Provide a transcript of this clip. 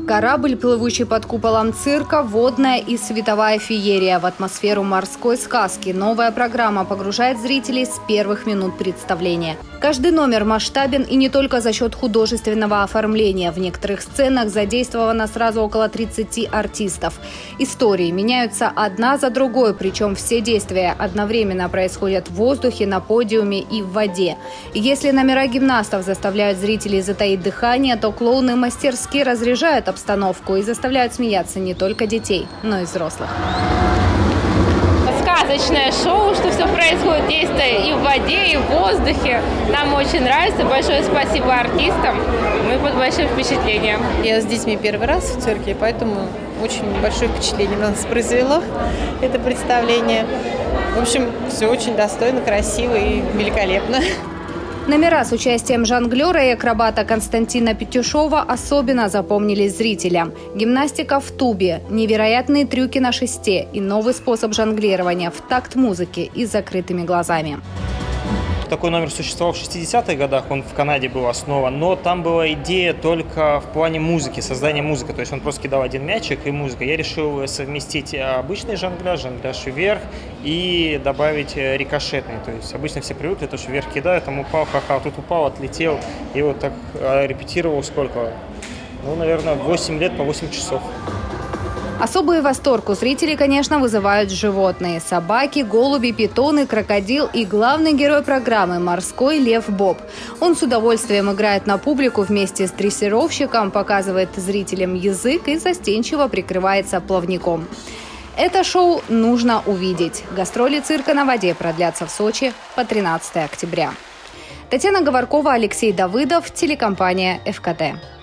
Корабль, плывущий под куполом цирка, водная и световая феерия в атмосферу морской сказки. Новая программа погружает зрителей с первых минут представления. Каждый номер масштабен и не только за счет художественного оформления. В некоторых сценах задействовано сразу около 30 артистов. Истории меняются одна за другой, причем все действия одновременно происходят в воздухе, на подиуме и в воде. Если номера гимнастов заставляют зрителей затаить дыхание, то клоуны мастерски разряжают обстановку и заставляют смеяться не только детей, но и взрослых. Сказочное шоу, что все происходит действие и в воде, и в воздухе. Нам очень нравится. Большое спасибо артистам. Мы под большим впечатлением. Я с детьми первый раз в цирке, поэтому очень большое впечатление на нас произвело это представление. В общем, все очень достойно, красиво и великолепно. Номера с участием жонглера и акробата Константина Петюшова особенно запомнились зрителям. Гимнастика в тубе, невероятные трюки на шесте и новый способ жонглирования в такт музыки и с закрытыми глазами. Такой номер существовал в 60-х годах, он в Канаде был основан, но там была идея только в плане музыки, создания музыки. То есть он просто кидал один мячик и музыка. Я решил совместить обычный жонгляж вверх и добавить рикошетный. То есть обычно все привыкли, то, что вверх кидают, там упал, ха-ха, тут упал, отлетел. И вот так репетировал сколько? Ну, наверное, 8 лет по 8 часов. Особый восторг у зрителей, конечно, вызывают животные. Собаки, голуби, питоны, крокодил и главный герой программы – морской лев Боб. Он с удовольствием играет на публику вместе с дрессировщиком, показывает зрителям язык и застенчиво прикрывается плавником. Это шоу нужно увидеть. Гастроли цирка на воде продлятся в Сочи по 13 октября. Татьяна Говоркова, Алексей Давыдов, телекомпания ФКТ.